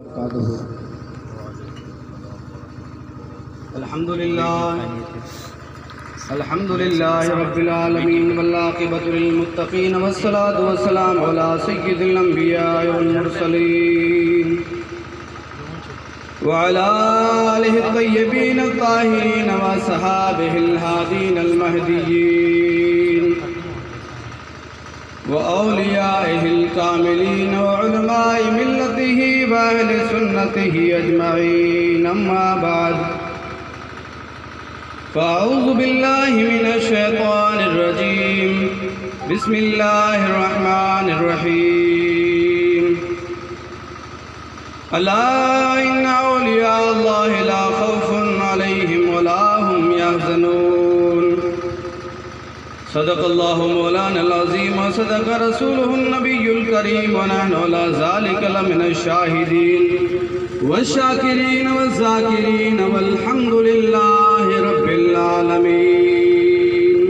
الحمد لله رب العالمين والعاقبة للمتقين والصلاة والسلام على سيد الأنبياء والمرسلين وعلى آله الطيبين الطاهرين وصحابه الهادين المهديين وأوليائه الكاملين وعلماء ملته وأهل سنته أجمعين. أما بعد، فأعوذ بالله من الشيطان الرجيم. بسم الله الرحمن الرحيم. ألا إن أولياء الله لا خوف عليهم ولا هم يحزنون. صدق الله مولانا العظيم وصدق رسوله النبي الكريم ونحن على ذلك لمن الشاهدين والشاكرين والذاكرين والحمد لله رب العالمين.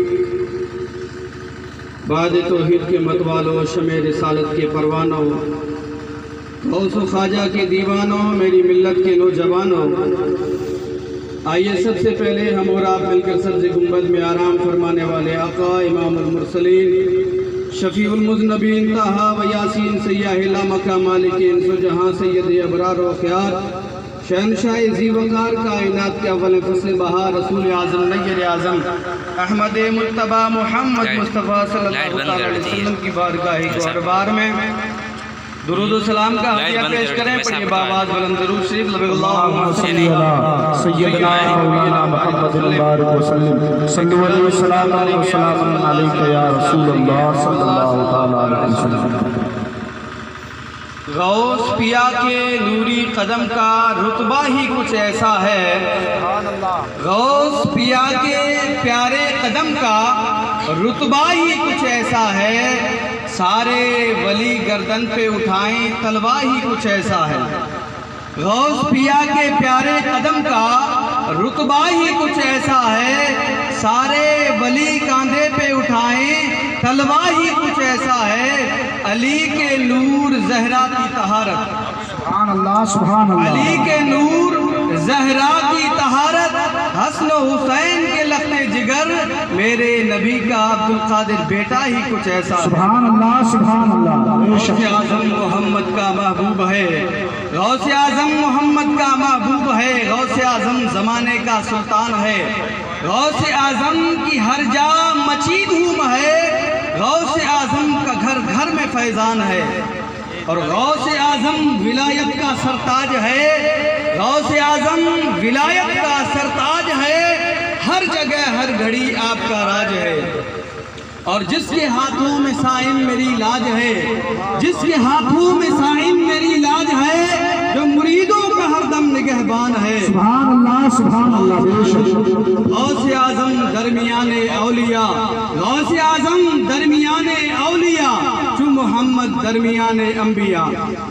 بعد توحید کے متوالوں، شمع رسالت کے پروانوں، غوث و خواجہ کے دیوانوں، میری ملت کے نوجوانوں، آئیے سب سے پہلے ہم اور آپ مل کر سبز گنبد میں آرام فرمانے والے آقا امام المرسلین شفیع المذنبین طٰہٰ و یاسین سیاہ لا مکہ مالک انس و جہاں سید ابرار و خیار شہنشاہ ذی وقار کائنات کے اول فصل بہار رسول اعظم نیر اعظم احمد مجتبیٰ محمد مصطفیٰ صلی اللہ علیہ وسلم کی بارگاہ گوہربار میں درود و سلام کا ہدیہ پیش کریں. پڑھیے باواز بلند درود شریف. لبیک اللہم صلی اللہ سیدنا مولانا محمد مبارک وسلم. صلی اللہ علیہ وسلم علیک یا رسول اللہ صلی اللہ علیہ وسلم. غوث پیا کے نوری قدم کا رتبہ ہی کچھ ایسا ہے. غوث پیا کے پیارے قدم کا رتبہ ہی کچھ ایسا ہے. سارے ولی گردن پہ اٹھائیں تلوہ ہی کچھ ایسا ہے. غوث پیا کے پیارے قدم کا رتبہ ہی کچھ ایسا ہے. سارے ولی کاندھے پہ اٹھائیں تلوہ ہی کچھ ایسا ہے. علی کے نور زہرا کی طہارت، سبحان اللہ سبحان اللہ. علی کے نور زہرا کی طہارت، حسن و حسین کے لخت جگر، میرے نبی کا عبدالقادر بیٹا ہی کچھ ایسا ہے. سبحان اللہ سبحان اللہ. غوث اعظم محمد کا محبوب ہے. غوث اعظم محمد کا محبوب ہے. غوث اعظم زمانے کا سلطان ہے. غوث اعظم کی ہر جا مچی دھوم ہے. غوث اعظم کا گھر گھر میں فیضان ہے. اور غوث اعظم ولایت کا سرتاج ہے. غوث اعظم ولایت کا سرتاج ہے. ہر جگہ ہر گھڑی آپ کا راج ہے. اور جس کے ہاتھوں میں سائم میری لاج ہے، جس کے ہاتھوں میں سائم میری لاج ہے، جو مریدوں کا ہر دم نگہبان ہے. سبحان اللہ سبحان اللہ. غوث اعظم درمیان اولیاء، غوث اعظم درمیان اولیاء، جو محمد درمیان انبیاء.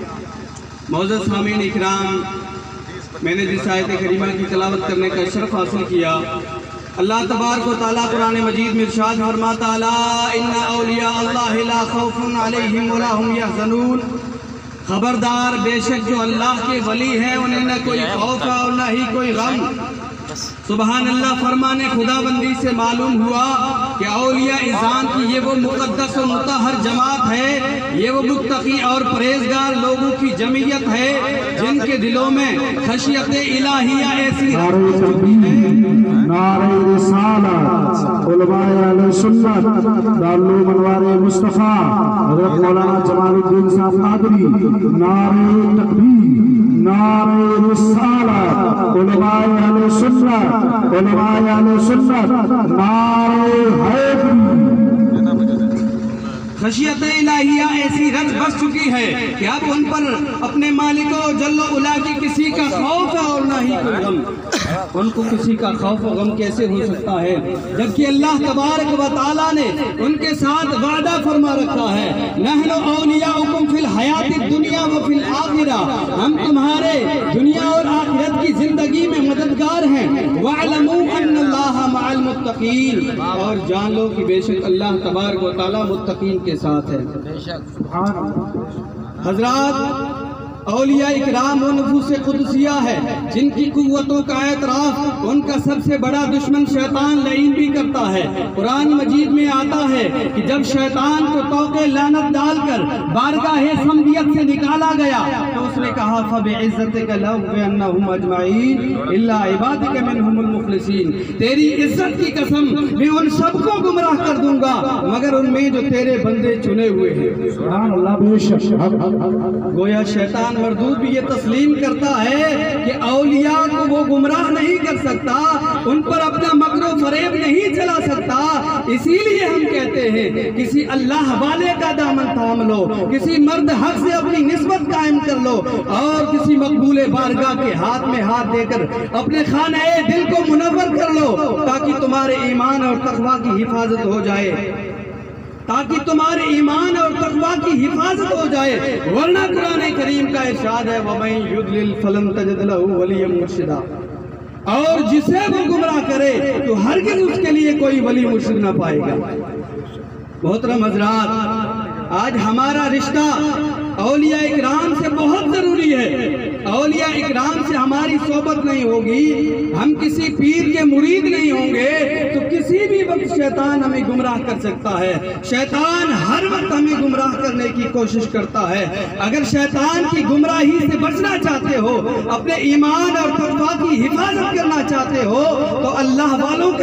معزز سامعین اکرام، میں نے جس آیت کریمہ کی تلاوت کرنے کا شرف حاصل کیا، اللہ تبارک و تعالیٰ قرآن مجید میں ارشاد فرماتا الا ان اولیاء اللہ لا خوف علیہم ولا هم یحزنون. خبردار، بے شک جو اللہ کے ولی ہیں انہیں نہ کوئی خوف ہے اور نہ ہی کوئی غم. سبحان اللہ. فرمان خدا بندی سے معلوم ہوا کہ اولیاء اذان کی یہ وہ مقدس و مطہر جماعت ہے، یہ وہ متقی اور پرہیزگار لوگوں کی جمعیت ہے جن کے دلوں میں خشیت الہیہ ایسی نعرہ رسالت علماء اہل سنت دارالعلوم انوار مصطفیٰ حضرت مولانا جمال الدین صاحب قادری، نعرہ تکبیر، نعرہ رسالت علماء اہل سنت، علماء اہل سنت، نعرہ حیدری. خشیت الہیہ ایسی رنج بس چکی ہے کہ اب ان پر اپنے مالک و جل و علا کی کسی کا خوف ہے اور نہ ہی کوئی غم. ان کو کسی کا خوف و غم کیسے ہو سکتا ہے جبکہ اللہ تبارک و تعالیٰ نے ان کے ساتھ وعدہ فرما رکھا ہے نحن اولیاؤکم فی الحیات الدنیا و فی الآخرہ. ہم تمہارے دنیا اور آخرت کی زندگی میں مددگار ہیں. وَاعْلَمُوا أَنَّ اللَّهَ مَعَ الْمُتَّقِينَ. اور جان لو کہ بے شک اللہ تبارک و تعالیٰ متقین کے ساتھ ہے. حضرات، औलिया इकराम वो नफूस कुदसिया है जिनकी कुव्वतों का एतराफ उनका सबसे बड़ा दुश्मन शैतान लईन भी करता है। कुरान मजीद में आता है कि जब शैतान को तौके लानत डालकर बारगाहे समदियत से निकाला गया तो उसने कहा फबिइज्जतिका लअग़वियन्नहुम अजमईन इल्ला इबादका मिनहुमुल मुखलिसीन, तेरी इज्जत की कसम मैं उन सबको गुमराह कर दूंगा मगर उनमें जो तेरे बंदे चुने हुए हैं। सुभान अल्लाह, बेशक। गोया शैतान मरदूद भी ये तस्लीम करता है कि औलिया को वो गुमराह नहीं कर सकता, उन पर अपना मकरो फरेब नहीं चला सकता। इसीलिए हम कहते हैं किसी अल्लाह वाले का दामन थाम लो, किसी मर्द हक से अपनी निस्बत कायम कर लो और किसी मकबूले बारगाह के हाथ में हाथ देकर अपने खाने दिल को मुनव्वर कर लो ताकि तुम्हारे ईमान और तक़वा की हिफाजत हो जाए, ताकि तुम्हारे ईमान और तक़वा की हिफाजत हो जाए। वरना कुरान करीम का इरशाद है वमन युद्लिल फलन तजिद लहू वलिय्यन मुर्शिदा, और जिसे वो गुमराह करे तो हरगिज़ उसके लिए कोई वली मुर्शिद ना पाएगा। मोहतरम हज़रात, आज हमारा रिश्ता औलिया इकराम से बहुत ज़रूरी है। औलिया इकराम से हमारी सोबत नहीं होगी, हम किसी पीर के मुरीद नहीं होंगे तो किसी भी वक्त शैतान हमें गुमराह कर सकता है। शैतान हर वक्त हमें गुमराह करने की कोशिश करता है। अगर शैतान की गुमराही से बचना चाहते हो, अपने ईमान और तक़वा की हिफाजत करना चाहते हो तो अल्लाह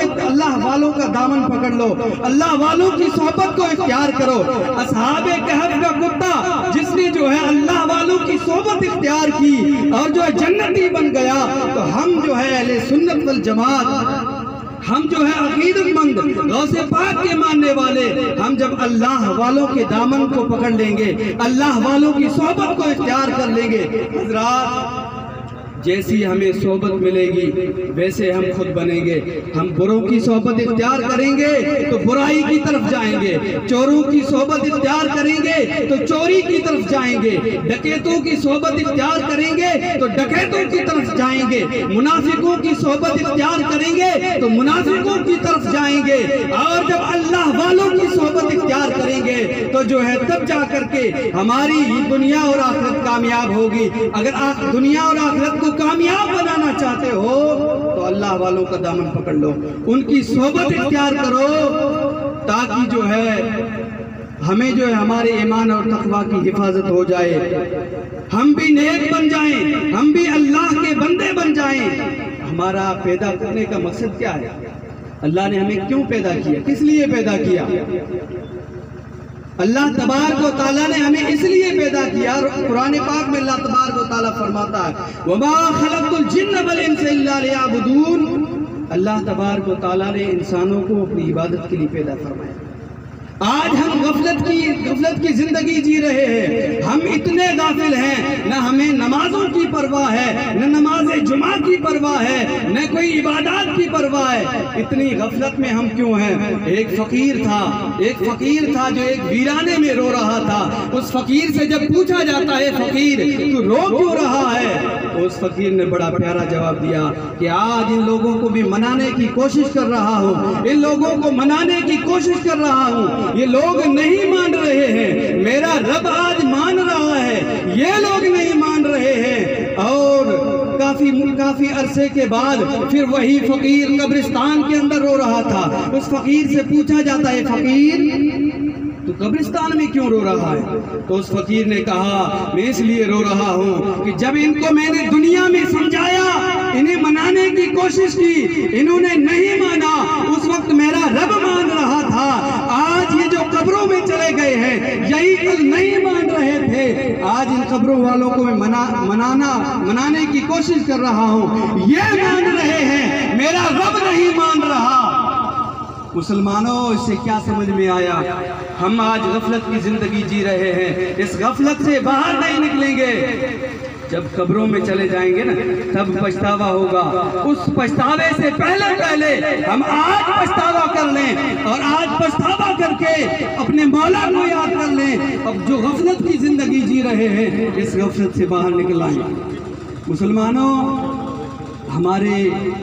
वालों का दामन पकड़ लो, अल्लाह वालों की सोबत को इख्तियार करो। असहाबे कहफ का कुत्ता जिसने जो है अल्लाह वालों की सोबत इख्तियार की और जो है जन्नती बन गया, तो हम जो है अहले सुन्नत वल जमात, हम जो है अकीदतमंद गौसे पाक के मानने वाले, हम जब अल्लाह वालों के दामन को पकड़ लेंगे, अल्लाह वालों की सोबत को इख्तियार कर लेंगे, हज़रात जैसी हमें सोबत मिलेगी वैसे हम खुद बनेंगे। हम बुरों की सोबत इख्तियार करेंगे तो बुराई की तरफ जाएंगे, चोरों की सोबत इख्तियार करेंगे तो चोरी की तरफ जाएंगे, डकैतों की सोबत इख्तियार करेंगे तो डकैतों की तरफ जाएंगे, मुनाफिकों की सोबत इख्तियार करेंगे तो मुनाफिकों की तरफ जाएंगे। और जब अल्लाह वालों की सोबत इख्तियार करेंगे तो जो है तब जा करके हमारी दुनिया और आखिरत कामयाब होगी। अगर दुनिया और आखिरत को कामयाब बनाना चाहते हो तो अल्लाह वालों का दामन पकड़ लो, उनकी सोबत इख्तियार करो ताकि जो है हमें जो है हमारे ईमान और तक़वा की हिफाजत हो जाए, हम भी नेक बन जाएं, हम भी अल्लाह के बंदे बन जाएं। हमारा पैदा करने का मकसद क्या है? अल्लाह ने हमें क्यों पैदा किया, किस लिए पैदा किया? अल्लाह तबारक व तआला ने हमें इसलिए पैदा किया। कुरान पाक में अल्लाह तबारक व तआला फरमाता है वमा खलक़तुल जिन्न वल इंसा इल्ला लियअबुदून, अल्लाह तबारक व तआला ने इंसानों को अपनी इबादत के लिए पैदा फरमाया। आज हम गफलत की जिंदगी जी रहे हैं, हम इतने गाफिल हैं, न हमें नमाजों की परवाह है, न नमाज जुमा की परवाह है, न कोई इबादत की परवाह है। इतनी गफलत में हम क्यों हैं? एक फकीर था जो एक वीराने में रो रहा था। उस फकीर से जब पूछा जाता है फकीर तू रो क्यों रहा है, तो उस फकीर ने बड़ा प्यारा जवाब दिया कि आज इन लोगों को भी मनाने की कोशिश कर रहा हूँ, इन लोगों को मनाने की कोशिश कर रहा हूँ, ये लोग नहीं मान रहे हैं, मेरा रब आज मान रहा है, ये लोग नहीं मान रहे हैं। और काफी अरसे के बाद फिर वही फकीर कब्रिस्तान के अंदर रो रहा था। उस फकीर से पूछा जाता है फकीर तो कब्रिस्तान में क्यों रो रहा है? तो उस फकीर ने कहा मैं इसलिए रो रहा हूँ कि जब इनको मैंने दुनिया में समझाया, इन्हें मनाने की कोशिश की, इन्होंने नहीं माना, उस वक्त मेरा रब मान रहा था। आज ये जो कब्रों में चले गए हैं यही कल नहीं मान रहे थे, आज इन कब्रों वालों को मैं मनाने की कोशिश कर रहा हूँ, ये मान रहे हैं, मेरा रब नहीं मान रहा। मुसलमानों, इससे क्या समझ में आया? हम आज गफलत की जिंदगी जी रहे हैं, इस गफलत से बाहर नहीं निकलेंगे। जब कब्रों में चले जाएंगे ना तब पछतावा होगा। उस पछतावे से पहले हम आज पछतावा कर लें और आज पछतावा करके अपने मौला को याद कर लें। अब जो गफलत की जिंदगी जी रहे हैं इस गफलत से बाहर निकल आए। मुसलमानों, हमारे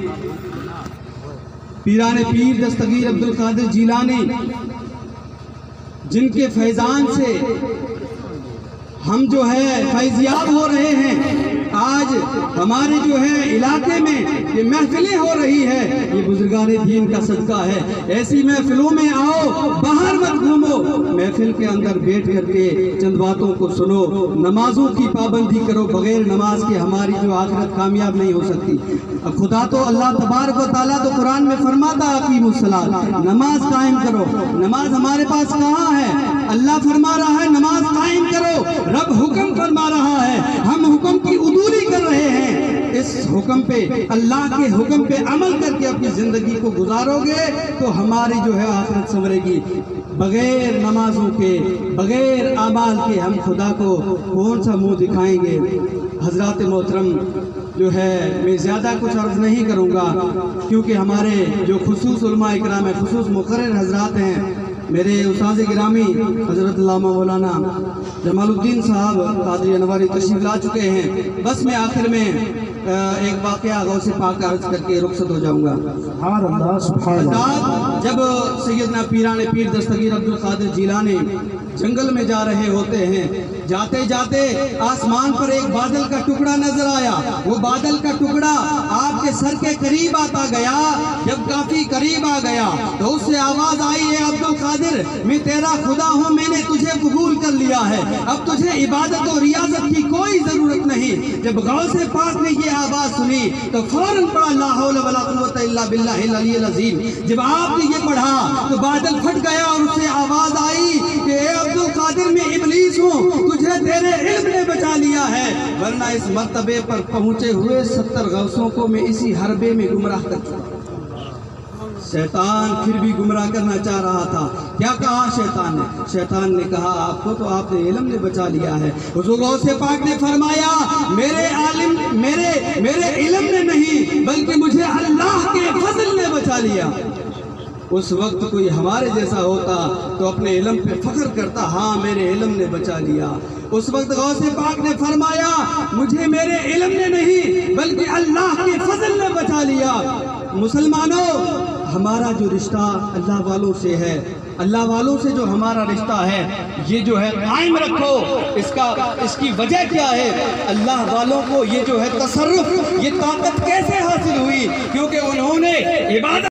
पीराने पीर दस्तगीर अब्दुल कादिर जीलानी जिनके फैजान से ہم جو ہے فیضیاب ہو رہے ہیں۔ آج ہمارے جو ہے علاقے میں یہ محفلیں ہو رہی ہے، یہ بزرگان دین کا صدقہ ہے۔ ایسی محفلوں میں آؤ، باہر مت گھومو، محفل کے اندر بیٹھ کر کے چند باتوں کو سنو، نمازوں کی پابندی کرو۔ بغیر نماز کے ہماری جو آخرت کامیاب نہیں ہو سکتی۔ اب خدا تو اللہ تبارک و تعالیٰ تو قرآن میں فرماتا اقیموا الصلاۃ، نماز قائم کرو۔ نماز ہمارے پاس کہاں ہے؟ اللہ فرما رہا ہے نماز قائم کرو، رب حکم فرما رہا ہے، ہم حکم کی عدولی کر رہے ہیں۔ اس حکم پہ، اللہ کے حکم پہ عمل کر کے اپنی زندگی کو گزارو گے تو ہماری جو ہے آخرت سنورے گی۔ بغیر نمازوں کے، بغیر اعمال کے ہم خدا کو کون سا منہ دکھائیں گے؟ حضرات محترم جو ہے میں زیادہ کچھ عرض نہیں کروں گا، کیونکہ ہمارے جو خصوص علماء اکرام ہیں، خصوص مقرر حضرات ہیں، میرے استاد گرامی حضرت علامہ مولانا جمال الدین صاحب قادری انواری تشریف لا چکے ہیں۔ بس میں آخر میں ایک واقعہ غوث پاک کا عرض کر کے رخصت ہو جاؤں گا۔ سبحان اللہ سبحان اللہ۔ جب سیدنا پیران پیر دستگیر عبدالقادر جیلانی جنگل میں جا رہے ہوتے ہیں، جاتے جاتے آسمان پر ایک بادل کا ٹکڑا نظر آیا۔ وہ بادل کا ٹکڑا آپ کے سر کے قریب آتا گیا۔ جب کافی قریب آ گیا تو اس سے آواز آئی، اے عبدالقادر، میں تیرا خدا ہوں، میں نے تجھے قبول کر لیا ہے، اب تجھے عبادت و ریاضت کی کوئی ضرورت نہیں۔ جب غوث پاک نے یہ آواز سنی تو فوراً پڑھا لا حول ولا قوت الا باللہ العلی العظیم۔ جب آپ نے یہ پڑھا تو بادل پھٹ گیا اور اس سے آواز آئی کہ اے عبدالقادر، میں ابلیس ہوں، تجھے تیرے علم نے بچا لیا ہے، ورنہ اس مرتبے پر پہنچے ہوئے 70 غوثوں کو میں اسی حربے میں گمراہ کر چکا۔ شیطان پھر بھی گمراہ کرنا چاہ رہا تھا۔ کیا کہا شیطان نے؟ شیطان نے کہا آپ کو تو آپ نے علم نے بچا لیا ہے۔ حضور غوث پاک نے فرمایا میرے علم نے نہیں بلکہ مجھے اللہ کے فضل نے بچا لیا۔ اس وقت کوئی ہمارے جیسا ہوتا تو اپنے علم پہ فخر کرتا، ہاں میرے علم نے بچا لیا۔ اس وقت غوث پاک نے فرمایا مجھے میرے علم نے نہیں بلکہ اللہ کے فضل نے بچا لیا۔ مسلمانوں، ہمارا جو رشتہ اللہ والوں سے ہے، اللہ والوں سے جو ہمارا رشتہ ہے یہ جو ہے قائم رکھو۔ اس کی وجہ کیا ہے؟ اللہ والوں کو یہ جو ہے تصرف، یہ طاقت کیسے حاصل ہوئی؟ کیونکہ انہوں نے عبادت